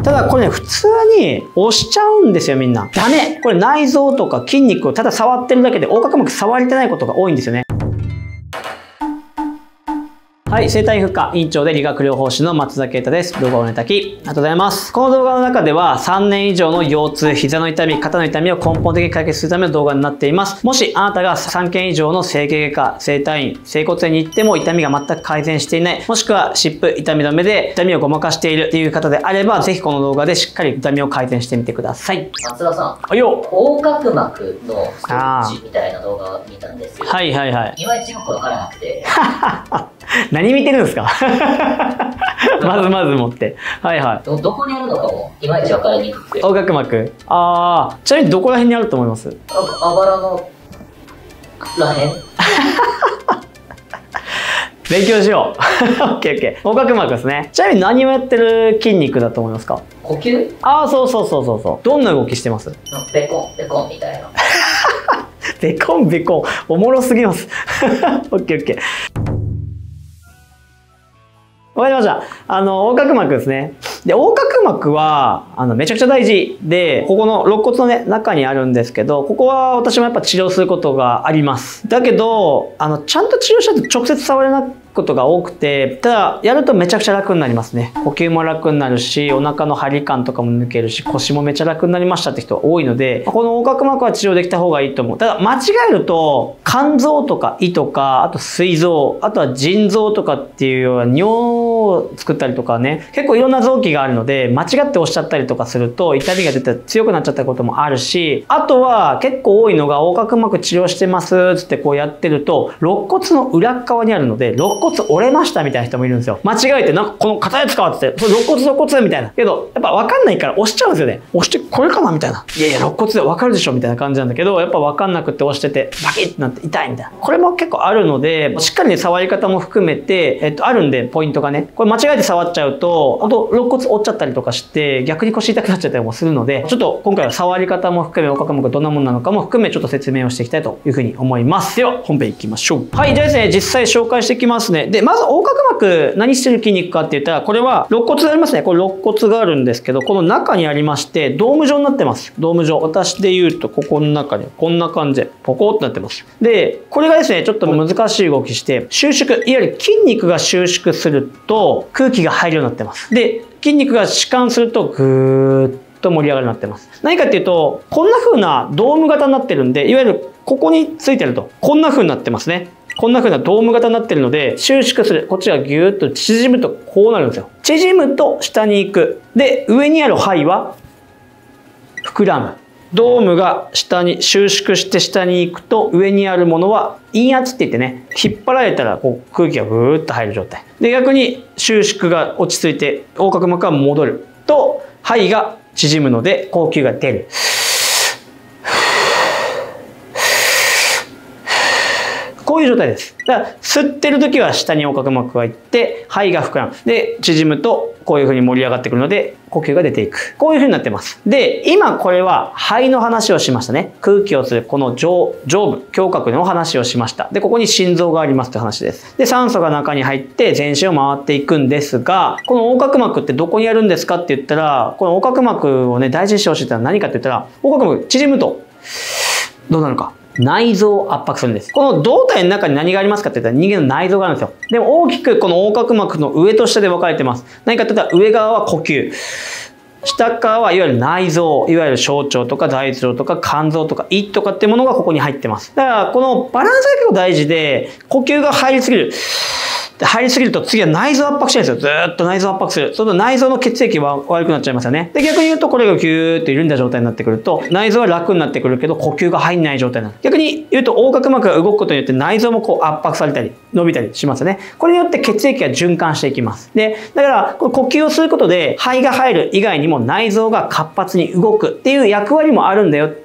ただこれね、普通に押しちゃうんですよ、みんな。ダメ。これ内臓とか筋肉をただ触ってるだけで横隔膜触れてないことが多いんですよね。はい、生体院負荷院長で理学療法士の松田啓太です。動画をご覧いただきありがとうございます。この動画の中では3年以上の腰痛、膝の痛み、肩の痛みを根本的に解決するための動画になっています。もしあなたが3件以上の整形外科、整体院、整骨院に行っても痛みが全く改善していない、もしくは湿布、痛み止めで痛みをごまかしているという方であれば、ぜひこの動画でしっかり痛みを改善してみてください。 松田さん、 はいよ。 横隔膜のストレッチみたいな動画を見たんですよ。 はいはいはい。 いまいちよくわからなくて。 何見てるんですかまず持って。はいはい。 どこにあるのかもいまいちわからにくくて。 横隔膜。ちなみにどこら辺にあると思います？ あばらのらへん勉強しよう。オッケーオッケー。横隔膜ですね。ちなみに何をやってる筋肉だと思いますか？ 呼吸？ そう。どんな動きしてます？ ベコン、ベコンみたいな。 ベコン。おもろすぎます。オッケーオッケー。わかりました。横隔膜ですね。で、横隔膜は、めちゃくちゃ大事で、ここの肋骨のね、中にあるんですけど、ここは私もやっぱ治療することがあります。だけど、ちゃんと治療しないと直接触れないことが多くて、ただ、やるとめちゃくちゃ楽になりますね。呼吸も楽になるし、お腹の張り感とかも抜けるし、腰もめちゃ楽になりましたって人多いので、この横隔膜は治療できた方がいいと思う。ただ、間違えると、肝臓とか胃とか、あと膵臓、あとは腎臓とかっていうような尿を作ったりとかね、結構いろんな臓器があるので、間違って押しちゃったりとかすると、痛みが出て強くなっちゃったこともあるし、あとは結構多いのが、横隔膜治療してますつってこうやってると、肋骨の裏側にあるので、肋骨折れましたみたいな人もいるんですよ。間違えて、なんかこの硬いやつかって言って、それ肋骨みたいな。けど、やっぱ分かんないから押しちゃうんですよね。押してこれかなみたいな。いやいや、肋骨で分かるでしょみたいな感じなんだけど、やっぱ分かんなくて押してて、バキッってなって痛いみたいな。これも結構あるので、しっかりね、触り方も含めて、あるんで、ポイントがね。これ間違えて触っちゃうと、本当肋骨折っちゃったりとかして、逆に腰痛くなっちゃったりもするので、ちょっと今回は触り方も含め、横隔膜どんなものなのかも含め、ちょっと説明をしていきたいというふうに思います。では、本編いきましょう。はい、じゃあですね、実際紹介していきますね。で、まず横隔膜、何してる筋肉かって言ったら、これは肋骨がありますね。これ肋骨があるんですけど、この中にありまして、ドーム状になってます。ドーム状。私で言うと、ここの中に、こんな感じで、ポコってなってます。で、これがですね、ちょっと難しい動きして、収縮、いわゆる筋肉が収縮すると、空気が入るようになってます。で、筋肉が弛緩すると、ぐーっと盛り上がるようになってます。何かっていうと、こんな風なドーム型になってるんで、いわゆるここについてると、こんな風になってますね。こんな風なドーム型になってるので、収縮する。こっちがギューッと縮むとこうなるんですよ。縮むと下に行く。で、上にある肺は膨らむ。ドームが下に収縮して下に行くと、上にあるものは陰圧って言ってね、引っ張られたらこう空気がブーッと入る状態。で、逆に収縮が落ち着いて、横隔膜が戻ると、肺が縮むので、呼吸が出る。こういう状態です。だから吸ってる時は下に横隔膜がいって肺が膨らむ。で縮むとこういう風に盛り上がってくるので呼吸が出ていく。こういう風になってます。で今これは肺の話をしましたね。空気を吸うこの上部胸郭の話をしました。でここに心臓がありますという話です。で酸素が中に入って全身を回っていくんですが、この横隔膜ってどこにあるんですかって言ったら、この横隔膜をね大事にしてほしいってのは何かって言ったら、横隔膜縮むとどうなるか。内臓を圧迫するんです。この胴体の中に何がありますかって言ったら人間の内臓があるんですよ。でも大きくこの横隔膜の上と下で分かれてます。何かって言ったら上側は呼吸。下側はいわゆる内臓、いわゆる小腸とか大腸とか肝臓とか胃とかっていうものがここに入ってます。だからこのバランスが結構大事で、呼吸が入りすぎる。入りすぎると次は内臓圧迫してるんですよ。ずーっと内臓圧迫する。その内臓の血液は悪くなっちゃいますよね。で、逆に言うとこれがギューッと緩んだ状態になってくると、内臓は楽になってくるけど呼吸が入んない状態になる。逆に言うと横隔膜が動くことによって内臓もこう圧迫されたり伸びたりしますよね。これによって血液が循環していきます。で、だからこの呼吸をすることで肺が入る以外にも内臓が活発に動くっていう役割もあるんだよっ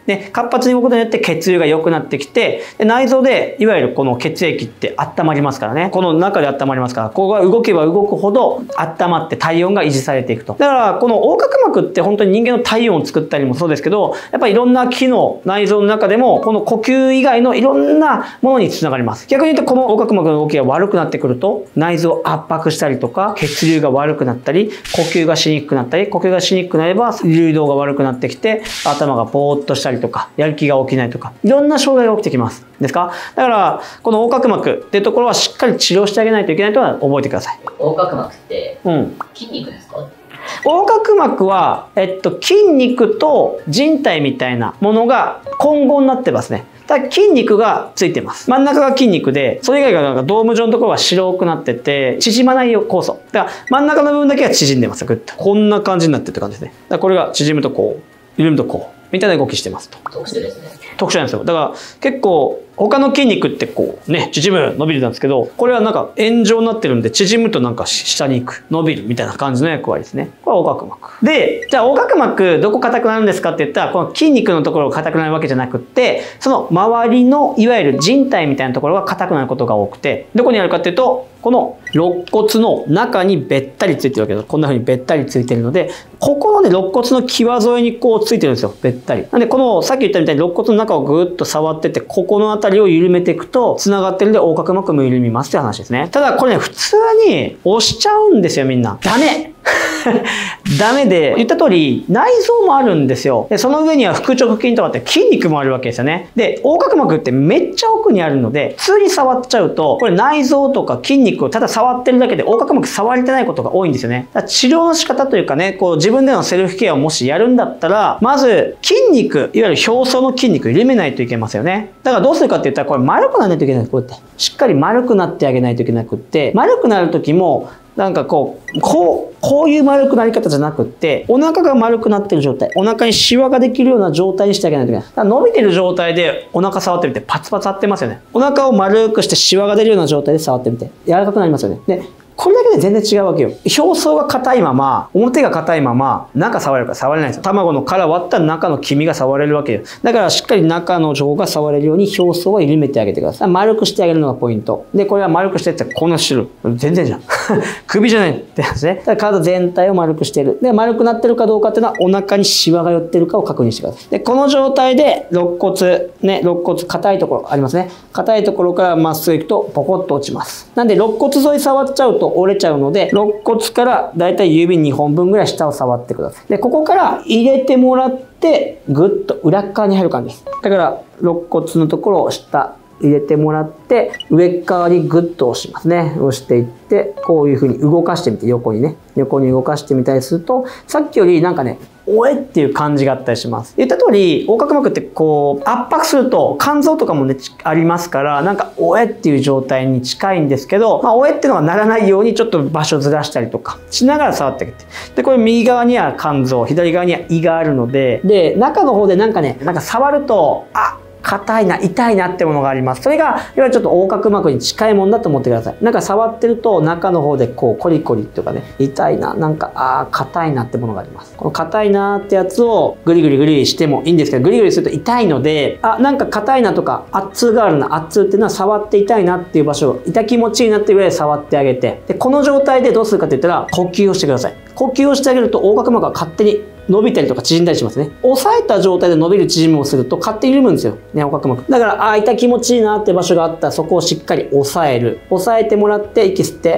で、活発に動くことによって血流が良くなってきて、で内臓でいわゆるこの血液って温まりますからね。この中で温まりますから、ここが動けば動くほど温まって体温が維持されていくと。だからこの横隔膜って本当に人間の体温を作ったりもそうですけど、やっぱりいろんな機能、内臓の中でもこの呼吸以外のいろんなものにつながります。逆に言うとこの横隔膜の動きが悪くなってくると、内臓を圧迫したりとか、血流が悪くなったり、呼吸がしにくくなったり、呼吸がしにくくなれば流動が悪くなってきて、頭がぼーっとしたりとか、やる気が起きないとか、いろんな障害が起きてきます。ですか？だから、この横隔膜っていうところはしっかり治療してあげないといけないとは覚えてください。 横隔膜って筋肉ですか？ 横隔膜は、筋肉と人体みたいなものが混合になってますね。だから筋肉がついてます。真ん中が筋肉で、それ以外がなんかドーム状のところが白くなってて、縮まないよ酵素。だから真ん中の部分だけは縮んでます。ぐっと。こんな感じになってるって感じですね。だからこれが縮むとこう、緩むとこう、みたいな動きしてますと。 特殊ですね。 特殊なんですよ。だから結構、他の筋肉ってこうね、縮む、伸びるなんですけど、これはなんか円状になってるんで、縮むとなんか下に行く、伸びるみたいな感じの役割ですね。これは横隔膜。で、じゃあ横隔膜どこ硬くなるんですかって言ったら、この筋肉のところが硬くなるわけじゃなくって、その周りのいわゆる人体みたいなところが硬くなることが多くて、どこにあるかっていうと、この肋骨の中にべったりついてるわけです。こんな風にべったりついてるので、ここのね、肋骨の際沿いにこうついてるんですよ。べったり。なんで、この、さっき言ったみたいに肋骨の中をぐーっと触ってて、ここの辺りを緩めていくと、繋がってるんで横隔膜も緩みますって話ですね。ただ、これね、普通に押しちゃうんですよ、みんな。ダメダメで、言った通り、内臓もあるんですよ。で、その上には腹直筋とかって筋肉もあるわけですよね。で、横隔膜ってめっちゃ奥にあるので、普通に触っちゃうと、これ内臓とか筋肉をただ触ってるだけで横隔膜触れてないことが多いんですよね。だから治療の仕方というかね、こう自分でのセルフケアをもしやるんだったら、まず筋肉、いわゆる表層の筋肉を緩めないといけませんよね。だからどうするかって言ったら、これ丸くならないといけない。こうやって。しっかり丸くなってあげないといけなくって、丸くなる時も、なんかこういう丸くなり方じゃなくって、お腹が丸くなってる状態、お腹にシワができるような状態にしてあげないといけない。だから伸びてる状態でお腹触ってみて、パツパツ張ってますよね。お腹を丸くしてシワが出るような状態で触ってみて、柔らかくなりますよね。で、これだけで全然違うわけよ。表層が硬いまま、表が硬いまま、中触れるか触れないんですよ。卵の殻割ったら中の黄身が触れるわけよ。だからしっかり中の情が触れるように表層は緩めてあげてください。丸くしてあげるのがポイント。で、これは丸くしてってこんな種類。全然じゃん。首じゃないってやつね。だから体全体を丸くしてる。で、丸くなってるかどうかっていうのはお腹にシワが寄ってるかを確認してください。で、この状態で肋骨、硬いところありますね。硬いところからまっすぐ行くとポコッと落ちます。なんで肋骨沿い触っちゃうと折れちゃうので、肋骨からだいたい指2本分ぐらい下を触ってください。で、ここから入れてもらって、ぐっと裏側に入る感じです。だから、肋骨のところを下、入れてもらって、上側にグッと押しますね。押していって、こういう風に動かしてみて、横にね。横に動かしてみたりすると、さっきよりなんかね、おえっていう感じがあったりします。言った通り、横隔膜ってこう、圧迫すると肝臓とかもね、ありますから、なんかおえっていう状態に近いんですけど、おえっていうのはならないようにちょっと場所ずらしたりとかしながら触ってあげて。で、これ右側には肝臓、左側には胃があるので、で、中の方でなんかね、なんか触ると、硬いな、痛いなってものがあります。それが、いわゆるちょっと横隔膜に近いもんだと思ってください。なんか触ってると、中の方でこう、コリコリとかね、痛いな、なんか、硬いなってものがあります。この硬いなってやつをグリグリグリしてもいいんですけど、グリグリすると痛いので、なんか硬いなとか、圧痛があるな、圧痛っていうのは触って痛いなっていう場所を、痛気持ちいいなっていうぐらい触ってあげて、で、この状態でどうするかって言ったら、呼吸をしてください。呼吸をしてあげると、横隔膜が勝手に伸びたりとか縮んだりしますね。押さえた状態で伸びる縮みをすると勝手に緩むんですよ。ね、横隔膜。だから、痛気持ちいいなって場所があったらそこをしっかり押さえる。押さえてもらって息吸って。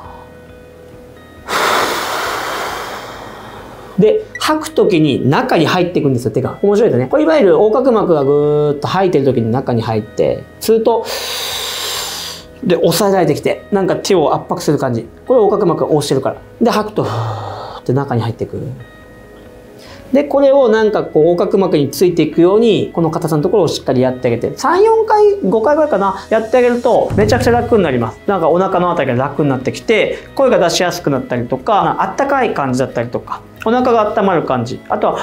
で、吐くときに中に入っていくんですよ、手が。面白いですね。これいわゆる横隔膜がぐーっと吐いてるときに中に入って、すると、で、押さえられてきて、なんか手を圧迫する感じ。これ横隔膜が押してるから。で、吐くと、って中に入っていく。で、これをなんかこう、横隔膜についていくように、この硬さのところをしっかりやってあげて、3、4回、5回ぐらいかな、やってあげると、めちゃくちゃ楽になります。なんかお腹のあたりが楽になってきて、声が出しやすくなったりとか、あったかい感じだったりとか、お腹が温まる感じ。あとは、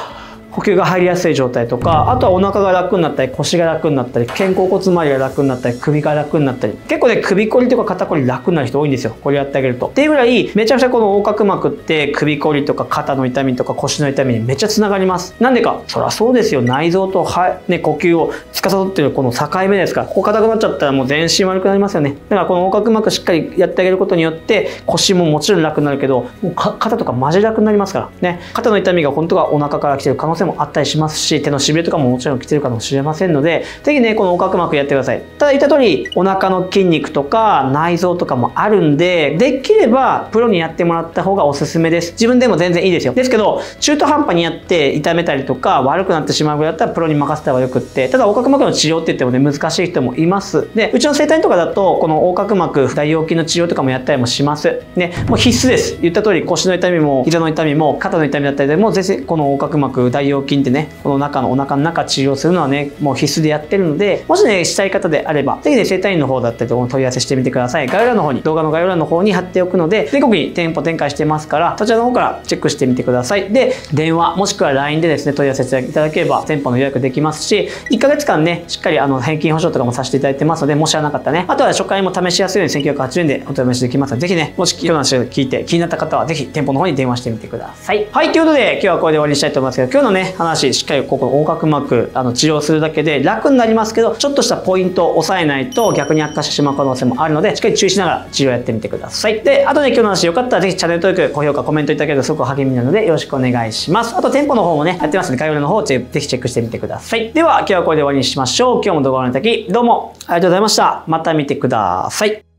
呼吸が入りやすい状態とか、あとはお腹が楽になったり、腰が楽になったり、肩甲骨周りが楽になったり、首が楽になったり、結構ね、首こりとか肩こり楽になる人多いんですよ。これやってあげると。っていうぐらい、めちゃくちゃこの横隔膜って首こりとか肩の痛みとか腰の痛みにめっちゃつながります。なんでか、そりゃそうですよ。内臓と、ね、呼吸を司っているこの境目ですから、ここ硬くなっちゃったらもう全身悪くなりますよね。だからこの横隔膜しっかりやってあげることによって、腰ももちろん楽になるけど、もう肩とかマジ楽になりますからね。肩の痛みが本当はお腹から来てる可能性もあったりしますし、手のしびれとかももちろん来てるかもしれませんので、ぜひね、この横隔膜やってください。ただ言った通り、お腹の筋肉とか内臓とかもあるんで、できればプロにやってもらった方がおすすめです。自分でも全然いいですよ。ですけど、中途半端にやって痛めたりとか悪くなってしまうぐらいだったらプロに任せた方がよくって、ただ横隔膜の治療って言ってもね、難しい人もいます。で、うちの整体院とかだと、この横隔膜、大腰筋の治療とかもやったりもします。ね、もう必須です。言った通り、腰の痛みも、膝の痛みも、肩の痛みだったりでも、全然この横隔膜、大腰筋ってね、この中のお腹の中治療するのはね、もう必須でやってるので、もしね、したい方であれば、ぜひね、整体院の方だったりとか問い合わせしてみてください。概要欄の方に、動画の概要欄の方に貼っておくので、全国に店舗展開してますから、そちらの方からチェックしてみてください。で、電話、もしくは LINE でですね、問い合わせていただければ、店舗の予約できますし、1ヶ月間ね、しっかり返金保証とかもさせていただいてますので、もし知らなかったね、あとは初回も試しやすいように1980円でお試しできますので、ぜひね、もし今日の話を聞いて気になった方は、ぜひ店舗の方に電話してみてください。はい、ということで、今日はこれで終わりにしたいと思いますけど、今日のね、話、しっかりここの横隔膜、治療するだけで楽になりますけど、ちょっとしたポイントを押さえないと逆に悪化してしまう可能性もあるので、しっかり注意しながら治療やってみてください。で、あとね、今日の話よかったら、ぜひチャンネル登録、高評価、コメントいただけるとすごく励みなので、よろしくお願いします。あと、店舗の方もね、やってますので、概要欄の方をぜひチェックしてみてください。では、今日はこれで終わりにしましょう。今日も動画をご覧いただき、どうもありがとうございました。また見てください。